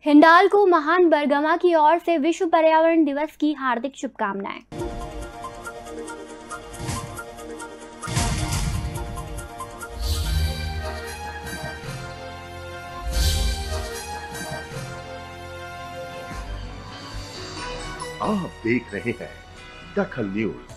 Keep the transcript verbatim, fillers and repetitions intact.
हिंडाल को महान बरगमा की ओर से विश्व पर्यावरण दिवस की हार्दिक शुभकामनाएं। आप देख रहे हैं दखल न्यूज।